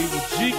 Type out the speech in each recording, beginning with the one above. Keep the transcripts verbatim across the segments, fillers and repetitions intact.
Evil G.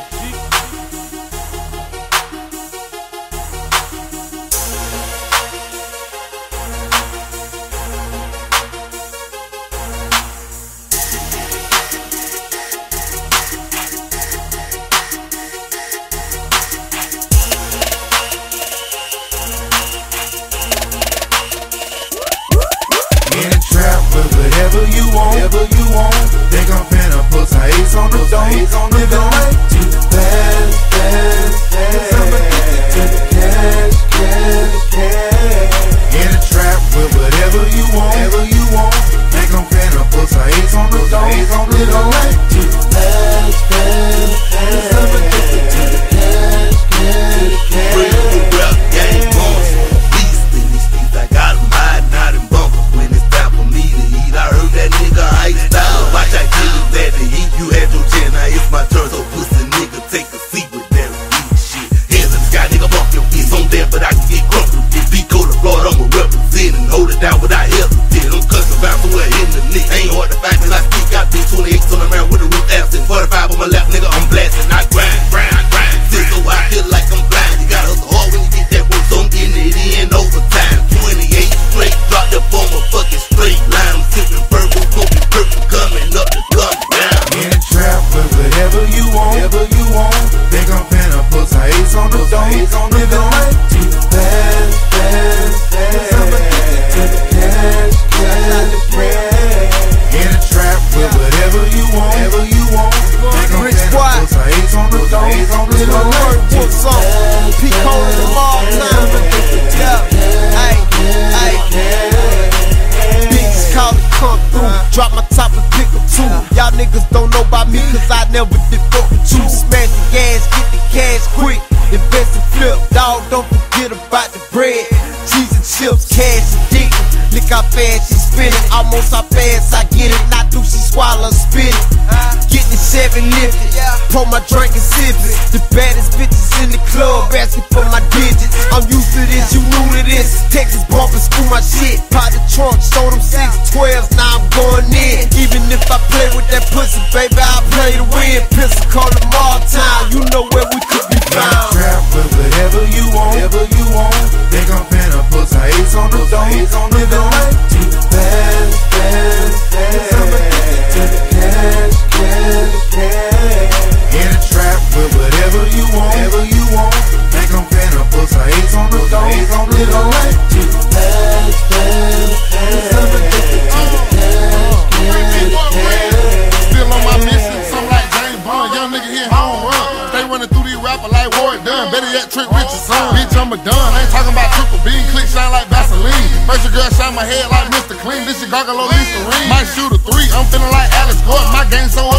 In the trap with whatever you want, whatever you want. Think I'm finna put some ace on the dome. Living life too fast, fast, fast. I'm addicted to the cash, cash, cash. In the trap with whatever you want, whatever you want. Think I'm finna put some ace on the dome. Living life too fast, fast, fast. I'm addicted to the cash, cash, cash. Real rap game boss, beast in these streets. I got 'em hiding out in bunkers. When it's time for me to eat, I heard that nigga iced out. Watch I give it that to eat. You had your chin, now it's my turn. So pussy nigga, take a seat with that weak shit. Hands in the sky, nigga, bump your fist on there, but I can get crumpled. If beat go to Florida, I'ma represent and hold it down without hesitation. I'm cussing about somewhere in the nick. Ain't hard to find, cause I speak. Got big twenty-eights on the man with a roof absent. forty-five on my lap, nigga, I'm blasting. I grind, grind, grind. Sit so I feel like I'm blind. You gotta hustle hard when you get that work, so I'm getting it in overtime. twenty-eight straight, drop the bomb a fucking straight line. I'm sipping purple, smoking purple, coming up to come down. In the trap with whatever you want, whatever you want. Think I'm finna put some ace on the dome. Living life too fast, fast, fast. I'm addicted to the cash, cash, cash. In the trap with whatever you want, whatever you want. Think I'm finna put some ace on the dome. Living life too fast, fast. Drop my top and pick up two. Y'all niggas don't know about me, cause I never did fuck with you. Smash the gas, get the cash quick. Invest and flip, dawg, don't forget about the bread. Cheese and chips, cash addicted. Look how fast she spinning, almost how fast I get it. Not do she swallow, spit it. Get the seven lifted, pour my drink and sip it. The baddest bitches in the club asking for my digits. I'm used to this, you new to this. Texas bumping, screw my shit. Pot the trunk, sold them six twelves, now I'm going in. Even if I play with that pussy, baby, I play to win. Pistol call them all time, you know where we could be found. Trap with whatever you want, whatever you want. Think I'm finna put some ace on the dome. Living life too fast, fast, fast. I'm addicted to the cash, cash, cash. In the trap with whatever you want, whatever you want. Think I'm finna put some ace on the dome. Living life too fast, fast, fast. I'm addicted to the cash, cash, cash. Still on my mission, something like James Bond. Young nigga hit home run. Stay running through these rappers like Ward Dunn. Better yet, Trick Richardson. Bitch, I'm a done. Ain't talking about triple beam. Click shine like Vaseline. First your girl shine my head like Mister Clean. This your gargle Lisa Ring. Might shoot a three. I'm feeling like Alex Gordon. My game so